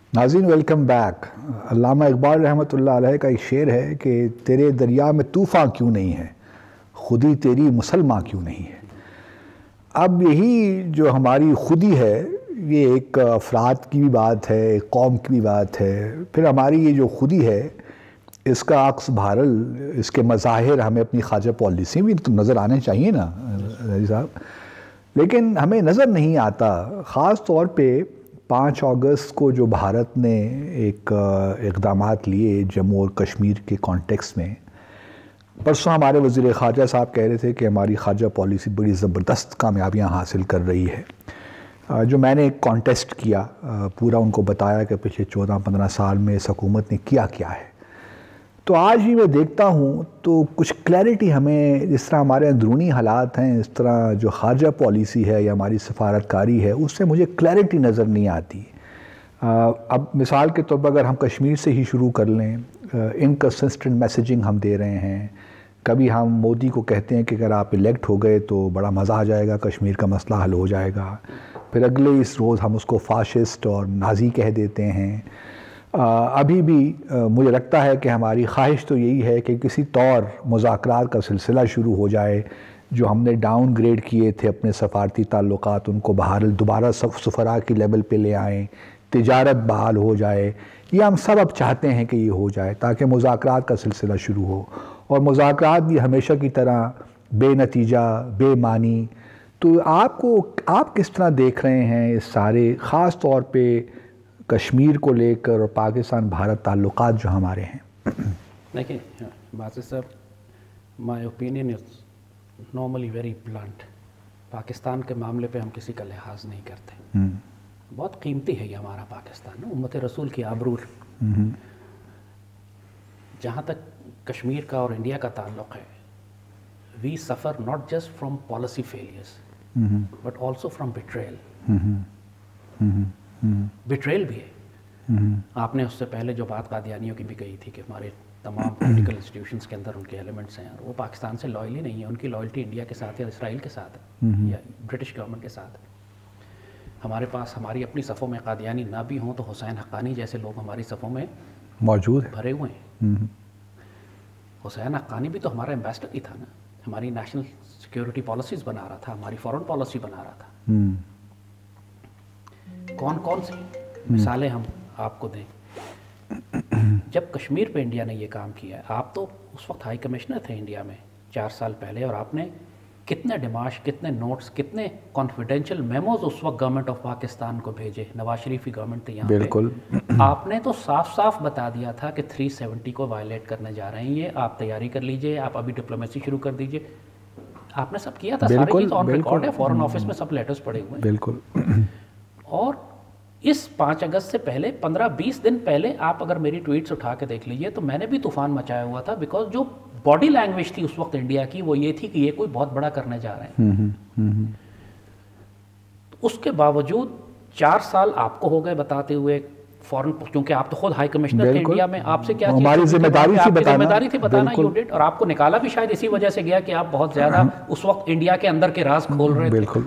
ناظرین welcome back. علامہ اقبال رحمۃ اللہ علیہ کا ایک شعر ہے کہ تیرے دریا میں طوفاں کیوں نہیں ہے، خودی تیری مسلماں کیوں نہیں ہے۔ اب یہی جو ہماری خودی ہے یہ ایک افراد کی بھی بات ہے، ایک قوم کی بھی بات ہے، پھر ہماری یہ جو خودی ہے اس کا عکس بہرحال اس کے مظاہر ہمیں اپنی خارجہ پالیسی بھی تو نظر آنے چاہیے نا رضی صاحب، لیکن ہمیں نظر نہیں آتا۔ خاص طور پہ 5 اگست کو جو بھارت نے ایک اقدامات لیے جموں اور کشمیر کے کانٹیکس میں، پرسوں ہمارے وزیر خارجہ صاحب کہہ رہے تھے کہ ہماری خارجہ پالیسی بڑی زبردست کامیابیاں حاصل کر رہی ہے۔ جو میں نے ایک کانٹیسٹ کیا، پورا ان کو بتایا کہ پچھلے 14-15 سال میں اس حکومت نے کیا کیا ہے، تو آج بھی میں دیکھتا ہوں تو کچھ کلیئرٹی ہمیں، جس طرح ہمارے اندرونی حالات ہیں، اس طرح جو خارجہ پالیسی ہے یا ہماری سفارتکاری ہے، اس سے مجھے کلیئرٹی نظر نہیں آتی۔ اب مثال کے طور پر اگر ہم کشمیر سے ہی شروع کر لیں، انکنسسٹنٹ میسیجنگ ہم دے رہے ہیں۔ کبھی ہم مودی کو کہتے ہیں کہ اگر آپ الیکٹ ہو گئے تو بڑا مزہ آ جائے گا، کشمیر کا مسئلہ حل ہو جائے گا، پھر اگلے اس روز ہم اس کو فاشسٹ اور نازی کہہ دیتے ہیں۔ ابھی بھی مجھے لگتا ہے کہ ہماری خواہش تو یہی ہے کہ کسی طور مذاکرات کا سلسلہ شروع ہو جائے، جو ہم نے ڈاؤن گریڈ کیے تھے اپنے سفارتی تعلقات ان کو بحال دوبارہ سفراء کی لیول پہ لے آئیں، تجارت بحال ہو جائے۔ یہ ہم سب اب چاہتے ہیں کہ یہ ہو جائے تاکہ مذاکرات کا سلسلہ شروع ہو، اور مذاکرات بھی ہمیشہ کی طرح بے نتیجہ، بے معنی۔ تو آپ کس طرح دیکھ رہے ہیں اس سارے، خاص طور پہ کشمیر کو لے کر اور پاکستان بھارت تعلقات جو ہمارے ہیں؟ دیکھیں باسط صاحب، my opinion is normally very blunt. Pakistan کے معاملے پہ ہم کسی کا لحاظ نہیں کرتے۔ بہت قیمتی ہے یہ ہمارا پاکستان، امت رسول کی آبرو۔ جہاں تک کشمیر کا اور انڈیا کا تعلق ہے، we suffer not just from policy failures but also from betrayal. Betrayal بھی ہے۔ آپ نے اس سے پہلے جو بات قادیانیوں کی بھی کہی تھی کہ ہمارے تمام پولیٹیکل انسٹیٹیوشنس کے اندر ان کے ایلیمنٹس ہیں اور وہ پاکستان سے لائل ہی نہیں ہے، ان کی لائلٹی انڈیا کے ساتھ یا اسرائیل کے ساتھ ہے یا برٹش گورنمنٹ کے ساتھ ہے۔ ہمارے پاس ہماری اپنی صفوں میں قادیانی نہ بھی ہوں تو حسین حقانی جیسے لوگ ہماری صفوں میں موجود ہیں، بھرے ہوئے ہیں۔ حسین حقانی بھی تو ہمارا ایمبیسڈر ہی تھا نا، ہماری نیشنل سیکیورٹی پالیسیز بنا رہا تھا، ہماری فورن پالیسی بنا رہا تھا۔ کون کون سی مثالیں ہم آپ کو دیں؟ جب کشمیر پہ انڈیا نے یہ کام کیا ہے، آپ تو اس وقت ہائی کمشنر تھے انڈیا میں 4 سال پہلے، اور آپ نے کتنے ڈیماش، کتنے نوٹس، کتنے کانفیڈینشیل میموز اس وقت گورنمنٹ آف پاکستان کو بھیجے۔ نواز شریف کی گورنمنٹ تھی یہاں پہ، بالکل۔ آپ نے تو صاف صاف بتا دیا تھا کہ 370 کو وائلیٹ کرنے جا رہے ہیں، یہ آپ تیاری کر لیجئے، آپ ابھی ڈپلومیسی شروع کر دیجئے۔ آپ نے سب کیا تھا، ساری چیز آن ریکارڈ ہے، فورن آفس میں سب لیٹرز پڑے ہوئے ہیں۔ بالکل۔ اور اس 5 اگست سے پہلے 15-20 دن پہلے آپ اگر میری ٹویٹس اٹھا کے دیکھ لیجئے تو میں نے بھی طوفان مچایا ہوا تھا، بیکاز جو باڈی لینگویج تھی اس وقت انڈیا کی وہ یہ تھی کہ یہ کوئی بہت بڑا کرنے جا رہے ہیں۔ اس کے باوجود 4 سال آپ کو ہو گئے بتاتے ہوئے فورن، کیونکہ آپ تو خود ہائی کمشنر تھے انڈیا میں، آپ سے کیا چیز ہماری ذمہ داری تھی بتانا یو ڈیڈ، اور آپ کو نکالا بھی شاید اسی وجہ سے گیا کہ آپ بہت زیادہ اس وقت انڈیا کے اندر کے راز کھول رہے تھے۔ بالکل۔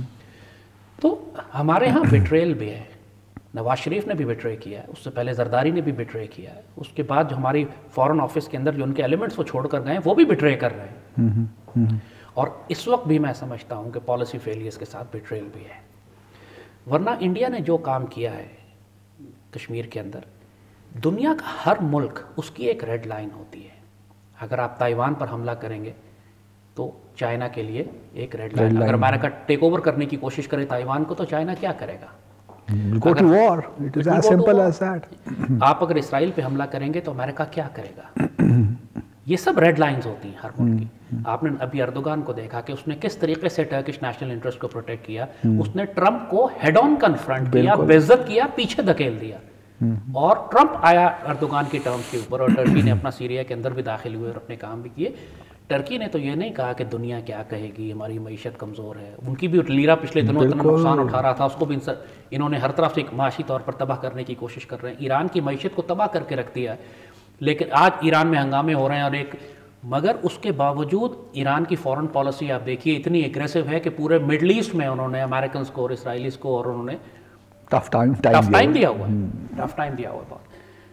تو ہمارے ہاں بیٹریل بھی ہے، نواز شریف نے بھی بیٹرے کیا ہے، اس سے پہلے زرداری نے بھی بیٹرے کیا ہے، اس کے بعد جو ہماری فورن آفس کے اندر جو ان کے ایلیمنٹس وہ چھوڑ کر گئے ہیں وہ بھی بیٹرے کر رہے ہیں۔ اور اس وقت بھی میں سمجھتا ہوں کہ پالیسی فیلیئرز کے ساتھ بیٹریل بھی ہے، ورنہ انڈیا نے جو کام کیا ہے کشمیر کے اندر، دنیا کا ہر ملک اس کی ایک ریڈ لائن ہوتی ہے۔ اگر آپ تائیوان پر حملہ کریں گے تو چائنا کے لیے ایک ریڈ لائن، اگر امریکہ ٹیک اوور کرنے کی کوشش کرے تائیوان کو تو چائنا کیا کرے گا؟ Go to war. It is as simple as that. آپ اگر اسرائیل پہ حملہ کریں گے تو امریکہ کیا کرے گا؟ یہ سب ریڈ لائنز ہوتی ہیں ہر ملک کی۔ آپ نے ابھی اردوغان کو دیکھا کہ اس نے کس طریقے سے ٹرکش نیشنل انٹرسٹ کو پروٹیکٹ کیا، اس نے ٹرمپ کو ہیڈ آن کنفرنٹ کیا، بے عزت کیا، پیچھے دھکیل دیا، اور ٹرمپ آیا اردوغان کی ٹرمز کے اوپر، اور ٹرکی نے اپنا سیریا کے اندر بھی داخل ہوئے اور اپنے کام بھی کیے۔ ٹرکی نے تو یہ نہیں کہا کہ دنیا کیا کہے گی، ہماری معیشت کمزور ہے، ان کی بھی لیرا پچھلے دنوں اتنا نقصان اٹھا رہا تھا، اس کو بھی انہوں نے ہر طرف سے معاشی طور پر تباہ کرنے کی کوشش کر رہے ہیں، ایران کی معیشت کو تباہ کر کے رکھ دیا ہے۔ لیکن آج ایران میں ہنگامے ہو رہے ہیں، اور مگر اس کے باوجود ایران کی فورن پالیسی آپ دیکھیے اتنی اگریسو ہے کہ پورے مڈل ایسٹ میں انہوں نے امریکنز کو اور اسرائیلیز کو اور انہوں نے टफ टाइम दिया हुआ है, टफ टाइम दिया हुआ है बहुत।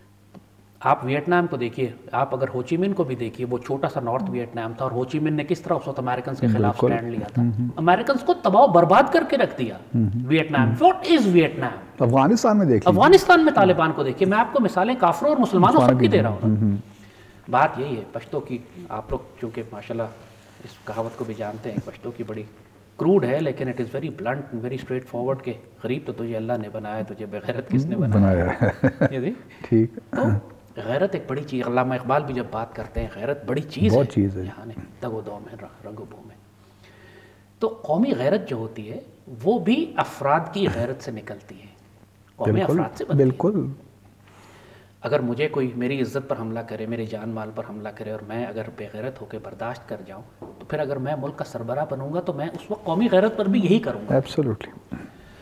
आप वियतनाम को देखिए, आप अगर होचीमिन को भी देखिए, वो छोटा सा नॉर्थ वियतनाम था और होचीमिन ने किस तरह उस वक्त अमेरिकन के खिलाफ स्टैंड लिया था। अमेरिकन को तबाह बर्बाद करके रख दिया Vietnam. What is Vietnam? Afghanistan में देखिए, अफगानिस्तान में तालिबान को देखिए। मैं आपको मिसालें काफिरों और मुसलमानों सबकी दे रहा हूँ। बात यही है पश्तो की, आप लोग चूँकि माशाल्लाह इस कहावत को भी जानते हैं, पश्तो की बड़ी क्रूड है लेकिन it is very blunt, very straightforward के गरीब तो तुझे अल्लाह ने बनाया, तुझे बेगैरत किसने बनाया है। ठीक। तो गैरत एक बड़ी चीज़, अल्लामा इकबाल भी जब बात करते हैं गैरत बड़ी चीज़ है यहाँ ने तगोदो में रंगोबो में। तो कौमी गैरत जो होती है वो भी अफराद की गैरत से निकलती है, कौमी अफराद से। बिल्कुल। अगर मुझे कोई मेरी इज्जत पर हमला करे, मेरे जान माल पर हमला करे और मैं अगर बेगैरत होकर बर्दाश्त कर जाऊं, तो फिर अगर मैं मुल्क का सरबराह बनूंगा तो मैं उस वक्त कौमी गैरत पर भी यही करूंगा। एब्सोल्युटली।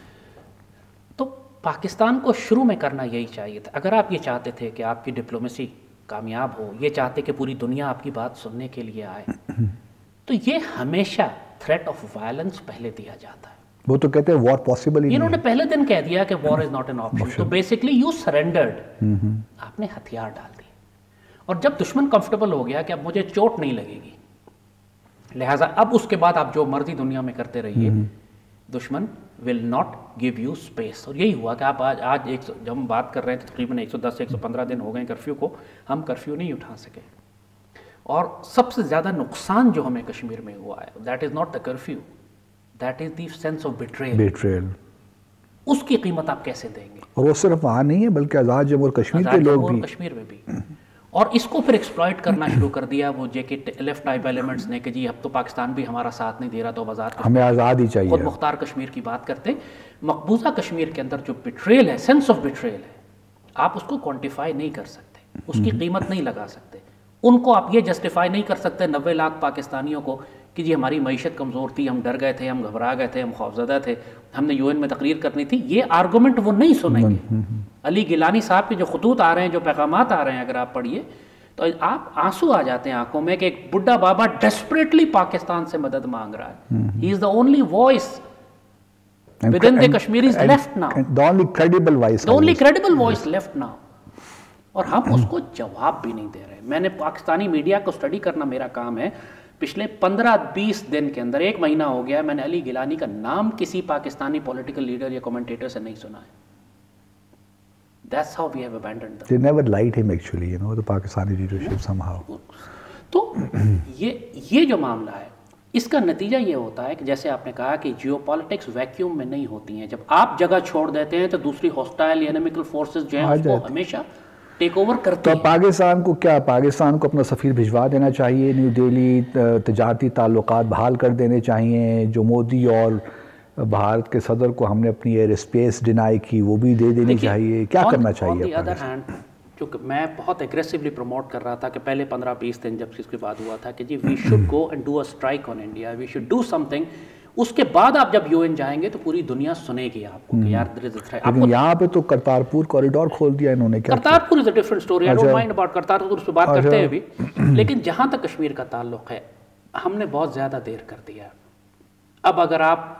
तो पाकिस्तान को शुरू में करना यही चाहिए था। अगर आप ये चाहते थे कि आपकी डिप्लोमेसी कामयाब हो, ये चाहते कि पूरी दुनिया आपकी बात सुनने के लिए आए, तो ये हमेशा थ्रेट ऑफ वायलेंस पहले दिया जाता है। वो तो कहते हैं वॉर पॉसिबल ही नहीं। इन्होंने पहले दिन कह दिया कि war is not an option. तो बेसिकली यू सरेंडर्ड, आपने हथियार डाल दिए। और जब दुश्मन कंफर्टेबल हो गया कि अब मुझे चोट नहीं लगेगी, लिहाजा अब उसके बाद आप जो मर्जी दुनिया में करते रहिए, दुश्मन will not give you space. और यही हुआ कि आप आज जब हम बात कर रहे हैं तकरीबन 110 से 115 दिन हो गए कर्फ्यू को, हम कर्फ्यू नहीं उठा सके। और सबसे ज़्यादा नुकसान जो हमें कश्मीर में हुआ है, that is not the curfew, that is the sense of betrayal. उसकी कीमत आप कैसे देंगे? और वो सिर्फ वहाँ नहीं है बल्कि आज़ाद जम्मू और कश्मीर के लोग भी, कश्मीर में भी। और इसको फिर एक्सप्लॉइट करना शुरू कर दिया वो लेफ्ट टाइप एलिमेंट्स ने कि जी अब तो पाकिस्तान भी हमारा साथ नहीं दे रहा, तो आज़ाद, हमें आज़ाद ही चाहिए। खुद मुख्तार कश्मीर की बात करते। मकबूजा कश्मीर के अंदर जो बिट्रेयल है, सेंस ऑफ बिट्रेयल है, आप उसको क्वान्टिफाई नहीं कर सकते, उसकी कीमत नहीं लगा सकते। उनको आप ये जस्टिफाई नहीं कर सकते 90 लाख पाकिस्तानियों को कि जी हमारी मईशत कमज़ोर थी, हम डर गए थे, हम घबरा गए थे, हम खौफजदा थे, हमने यूएन में तकरीर करनी थी। ये आर्गूमेंट वो नहीं सुनेंगे। अली गिलानी साहब के जो खतूत आ रहे हैं, जो पैगामात आ रहे हैं, अगर आप पढ़िए तो आप आंसू आ जाते हैं आंखों में कि एक बुढ़ा बाबा डेस्परेटली पाकिस्तान से मदद मांग रहा है। He is the only voice within the Kashmiris left now, the only credible voice left now. और हम उसको जवाब भी नहीं दे रहे। मैंने पाकिस्तानी मीडिया को स्टडी करना मेरा काम है। पिछले 15-20 दिन के अंदर, 1 महीना हो गया, मैंने अली गिलानी का नाम किसी पाकिस्तानी पॉलिटिकल लीडर या कमेंटेटर से नहीं सुना है। That's how we have abandoned them. They never liked him actually, you know, the Pakistani leadership somehow. तो ये जो मामला है, इसका नतीजा ये होता है कि जैसे आपने कहा कि जियोपॉलिटिक्स वैक्यूम में नहीं होती हैं। जब आप जगह छोड़ देते हैं तो दूसरी हॉस्टाइल एनिमिकल फोर्सेस जो हैं उसको हमेशा टेक ओवर करते हैं। तो पाकिस्तान को क्या, पाकिस्तान को अपना सफ़ीर भिजवा देना चाहिए न्यू दिल्ली, तजारती ताल्लुकात बहाल कर देने चाहिए। जो मोदी और भारत के सदर को हमने अपनी एयर स्पेस डिनाई की, वो भी दे देनी चाहिए। क्या करना चाहिए? अदर हैंड, जो मैं बहुत एग्रेसिवली प्रमोट कर रहा था कि पहले 15-20 दिन जब इसके बाद हुआ था कि जी we should go and do a strike on India, we should do something. उसके बाद आप जब यूएन जाएंगे तो पूरी दुनिया सुनेगी आपको कि यार देयर इज अ थ्रेट। लेकिन यहाँ पे तो करतारपुर कॉरिडोर खोल दिया इन्होंने। क्या Kartarpur is a different story, I don't mind about Kartarpur, उस पर बात करते हैं अभी। लेकिन जहाँ तक कश्मीर का ताल्लुक है, हमने बहुत ज़्यादा देर कर दिया। अब अगर आप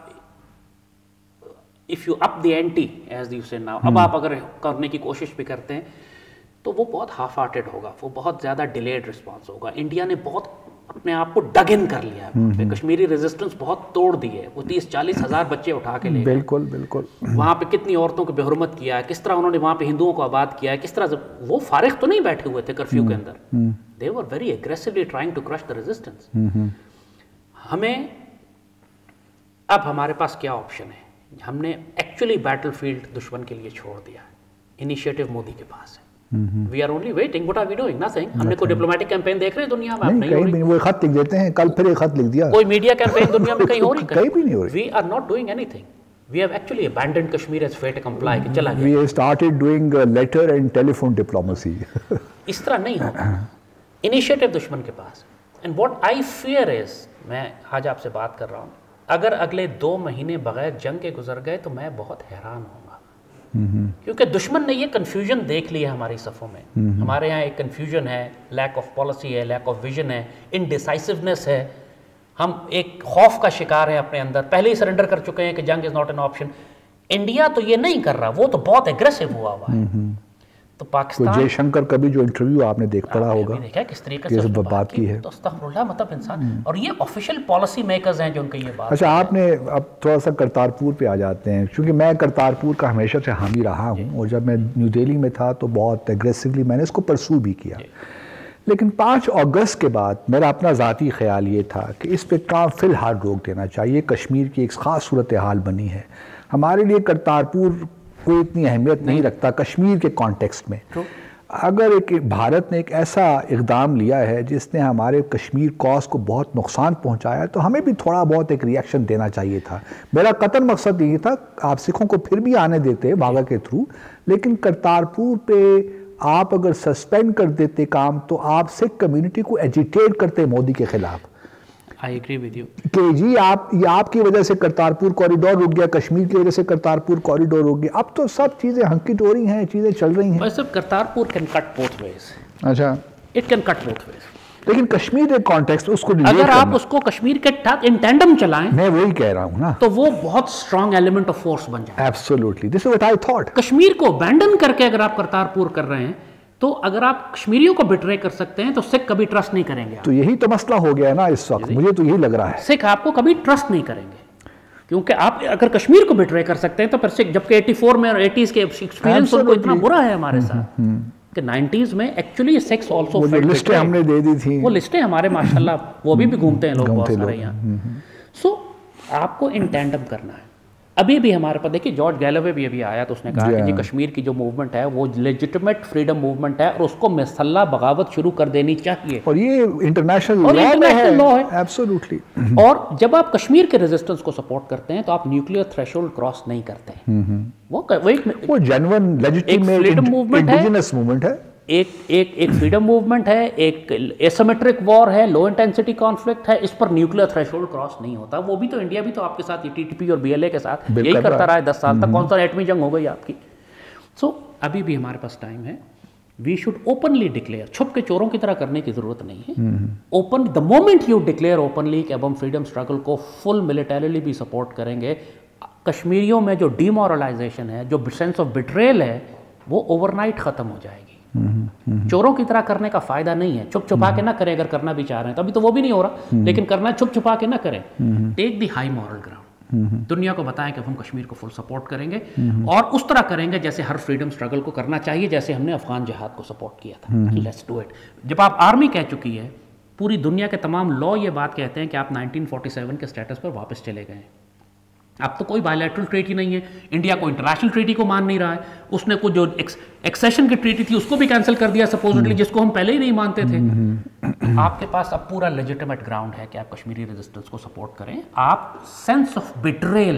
if you up the ante as you say now, अब आप अगर करने की कोशिश भी करते हैं तो वो बहुत हाफ हार्टेड होगा, वो बहुत ज़्यादा डिलेड रिस्पॉन्स होगा। इंडिया ने बहुत अपने आप को डग इन कर लिया है, कश्मीरी रेजिस्टेंस बहुत तोड़ दी है। वो 30-40 हज़ार बच्चे उठा के ले, बिल्कुल बिल्कुल, वहाँ पे कितनी औरतों को बेहुरमत किया है, किस तरह उन्होंने वहाँ पे हिंदुओं को आबाद किया है, किस तरह वो फारिग तो नहीं बैठे हुए थे कर्फ्यू के अंदर, they were very aggressively trying to crush the resistance. हमें अब हमारे पास क्या ऑप्शन है? हमने एक्चुअली बैटलफील्ड दुश्मन के लिए छोड़ दिया है। इनिशिएटिव मोदी के पास है। We are only waiting. What are we doing? Nothing. हमने कोई डिप्लोमेटिक कैंपेन देख रहे हैं दुनिया में? नहीं, वो खत लिख देते हैं, कल फिर एक खत लिख दिया। कोई मीडिया कैंपेन दुनिया में कहीं हो रही? कहीं भी नहीं हो रही। We are not doing anything. We have actually abandoned Kashmir as fait accompli कि चला गया। We have started doing letter and telephone diplomacy. इस तरह नहीं होगा। इनिशिएटिव दुश्मन के पास। And what I fear is, मैं आज आपसे बात कर रहा हूँ, अगर अगले 2 महीने बगैर जंग के गुजर गए तो मैं बहुत हैरान होऊंगा, क्योंकि दुश्मन ने ये कन्फ्यूजन देख लिया हमारी सफ़ों में। हमारे यहाँ एक कन्फ्यूजन है, लैक ऑफ पॉलिसी है, लैक ऑफ विजन है, इनडिसाइसिवनेस है। हम एक खौफ का शिकार है अपने अंदर, पहले ही सरेंडर कर चुके हैं कि जंग is not an option. India تو یہ نہیں کر رہا, وہ تو بہت ایگریسو ہوا ہے. تو پاکستان جے شنکر کا بھی جو انٹرویو آپ نے پڑھا ہوگا دیکھا کس طریقے سے بات کی ہے, تو استغفر اللہ, مطلب انسان, اور یہ آفیشیل پالیسی میکرز ہیں جو ان کی یہ بات. اچھا, آپ نے اب تھوڑا سا کرتارپور پہ آ جاتے ہیں, کیونکہ میں کرتارپور کا ہمیشہ سے حامی رہا ہوں, اور جب میں نیو دہلی میں تھا تو بہت ایگریسولی میں نے اس کو پرسو بھی کیا. لیکن 5 اگست کے بعد میرا اپنا ذاتی خیال یہ تھا کہ اس پہ کام فی الحال روک دینا چاہیے. کشمیر کی ایک خاص صورتحال بنی ہے, ہمارے لیے کرتارپور کوئی اتنی اہمیت نہیں رکھتا کشمیر کے کانٹیکسٹ میں. اگر بھارت نے ایک ایسا اقدام لیا ہے جس نے ہمارے کشمیر کوس کو بہت نقصان پہنچایا, تو ہمیں بھی تھوڑا بہت ایک ری ایکشن دینا چاہیے تھا. میرا قطعاً مقصد یہ تھا آپ سکھوں کو پھر بھی آنے دیتے بھاگا کے تھرو, لیکن کرتارپور پہ آپ اگر سسپینڈ کر دیتے کام تو آپ سکھ کمیونٹی کو ایجیٹیٹ کرتے مودی کے خلاف. I agree with you. کہ جی یہ آپ کی وجہ سے کرتارپور کوریڈور رک گیا, کشمیر کی وجہ سے کرتارپور کوریڈور رک گیا. اب تو سب چیزیں ہنکی ڈوری ہیں, چیزیں چل رہی ہیں. ویسے Kartarpur can cut both ways. اچھا, It can cut both ways. لیکن کشمیر ایک کانٹیکسٹ اس کو اگر آپ اس کو کشمیر کے ساتھ ان ٹینڈم چلائیں, میں وہی کہہ رہا ہوں نا, تو وہ بہت اسٹرانگ ایلیمنٹ آف فورس بن جائے. Absolutely, this is what I thought. Kashmir کو ابینڈن کر کے اگر آپ کرتارپور کر رہے ہیں, تو اگر آپ کشمیریوں کو بٹرے کر سکتے ہیں تو سکھ کبھی ٹرسٹ نہیں کریں گے. تو یہی تو مسئلہ ہو گیا ہے نا اس وقت, مجھے تو یہی لگ رہا ہے. سکھ آپ کو کبھی ٹرسٹ نہیں کریں گے, کیونکہ آپ اگر کشمیر کو بٹرے کر سکتے ہیں تو پھر سکھ, جبکہ 84 میں اور 80s کے ایکسپیرینس ان کو اتنا برا ہے ہمارے ساتھ کہ 90s میں ایکچولی سکس آلسو جو لسٹیں ہم نے دے دی تھی, وہ لسٹیں ہمارے ماشاءاللہ وہ بھی گھومتے ہیں لوگ بہت سارے یہاں. سو آپ کو ان ٹینڈم کرنا ہے. ابھی بھی ہمارے پاس دیکھیے جارج گیلوے بھی ابھی آیا تو اس نے کہا کہ جی کشمیر کی جو موومنٹ ہے وہ لیجٹمیٹ فریڈم موومنٹ ہے, اور اس کو مسلح بغاوت شروع کر دینی چاہیے, اور یہ انٹرنیشنل لاء ہے. ایبسولوٹلی. اور جب آپ کشمیر کے ریزسٹنس کو سپورٹ کرتے ہیں تو آپ نیوکلیئر تھریشولڈ کراس نہیں کرتے. وہ جینوئن لیجٹمیٹ انڈیجنس موومنٹ ہے, ایک فریڈم موومنٹ ہے, ایک ایسیمیٹرک وار ہے, لو انٹینسٹی کانفلکٹ ہے, اس پر نیوکلیئر تھریشولڈ کراس نہیں ہوتا. وہ بھی تو انڈیا بھی تو آپ کے ساتھ ٹی ٹی پی اور بی ایل اے کے ساتھ یہی کرتا رہا ہے 10 سال تک. کون سا ایٹمی جنگ ہو گئی آپ کی. سو ابھی بھی ہمارے پاس ٹائم ہے. وی شوڈ اوپنلی ڈکلیئر, چھپ کے چوروں کی طرح کرنے کی ضرورت نہیں ہے. Open the moment you declare openly کہ اب ہم فریڈم اسٹرگل کو فل ملیٹریلی بھی سپورٹ کریں گے, کشمیریوں میں جو ڈی مورلائزیشن ہے, جو سینس آف بٹریل ہے, وہ اوور نائٹ ختم ہو جائے گی. چوروں کی طرح کرنے کا فائدہ نہیں ہے. چھپ چھپا کے نہ کریں اگر کرنا بھی چاہ رہے ہیں, تو ابھی تو وہ بھی نہیں ہو رہا, لیکن کرنا چھپ چھپا کے نہ کریں. Take the high moral ground, دنیا کو بتائیں کہ ہم کشمیر کو فل سپورٹ کریں گے, اور اس طرح کریں گے جیسے ہر فریڈم اسٹرگل کو کرنا چاہیے, جیسے ہم نے افغان جہاد کو سپورٹ کیا تھا. Let's do it. جب آپ آرمی کہہ چکی ہے, پوری دنیا کے تمام لاء یہ بات کہتے ہیں کہ آپ 1947 کے اسٹیٹس پر واپس چلے گئے ہیں. اب تو کوئی بائیلیٹرل ٹریٹی نہیں ہے, انڈیا کو انٹرنیشنل ٹریٹی کو مان نہیں رہا ہے. اس نے کچھ جو ایکسیشن کی ٹریٹی تھی اس کو بھی کینسل کر دیا سپوزٹلی, جس کو ہم پہلے ہی نہیں مانتے تھے. آپ کے پاس اب پورا لیجٹمیٹ گراؤنڈ ہے کہ آپ کشمیری ریزسٹنس کو سپورٹ کریں. آپ سینس آف بٹریل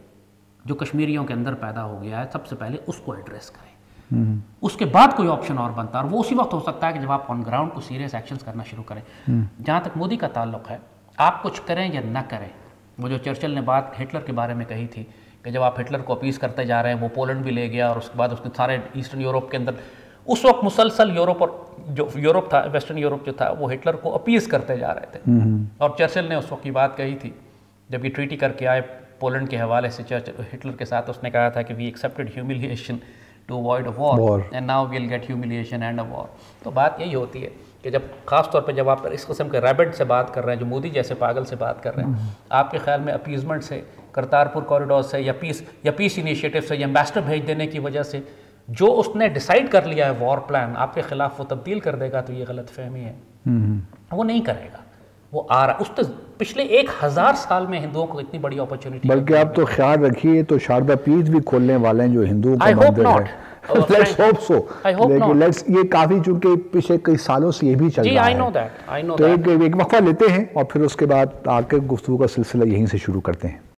جو کشمیریوں کے اندر پیدا ہو گیا ہے, سب سے پہلے اس کو ایڈریس کریں. اس کے بعد کوئی آپشن اور بنتا ہے, اور وہ اسی وقت ہو سکتا ہے کہ جب آپ آن گراؤنڈ کو سیریس ایکشنز کرنا شروع کریں. جہاں تک مودی کا تعلق ہے, آپ کچھ کریں یا نہ کریں, وہ جو چرچل نے بات ہٹلر کے بارے میں کہی تھی کہ جب آپ ہٹلر کو اپیز کرتے جا رہے ہیں, وہ پولینڈ بھی لے گیا, اور اس کے بعد اس نے سارے ایسٹرن یورپ کے اندر, اس وقت مسلسل یورپ, اور جو یورپ تھا, ویسٹرن یورپ جو تھا, وہ ہٹلر کو اپیز کرتے جا رہے تھے. اور چرچل نے اس وقت یہ بات کہی تھی جب یہ ٹریٹی کر کے آئے پولینڈ کے حوالے سے ہٹلر کے ساتھ, اس نے کہا تھا کہ we accepted humiliation to avoid a war and now we'll get humiliation and a war. تو بات یہی ہوتی ہے کہ جب خاص طور پہ جب آپ اس قسم کے ریبٹ سے بات کر رہے ہیں, جو مودی جیسے پاگل سے بات کر رہے ہیں, آپ کے خیال میں اپیزمنٹ سے, کرتارپور کوریڈور سے, یا پیس انیشیٹو سے, یا ایمبیسڈر بھیج دینے کی وجہ سے جو اس نے ڈیسائیڈ کر لیا ہے وار پلان آپ کے خلاف, وہ تبدیل کر دے گا, تو یہ غلط فہمی ہے. وہ نہیں کرے گا. وہ آ رہا, اس تو پچھلے 1000 سال میں ہندوؤں کو اتنی بڑی اپرچونٹی. بلکہ آپ تو خیال رکھیے تو شاردا پیٹ بھی کھولنے والے ہیں جو ہندوؤں کا مندر ہے. Let's hope so. یہ کافی چونکہ پچھلے کئی سالوں سے یہ بھی چل رہا ہے. تو ایک وقفہ لیتے ہیں اور پھر اس کے بعد آ کے گفتگو کا سلسلہ یہیں سے شروع کرتے ہیں.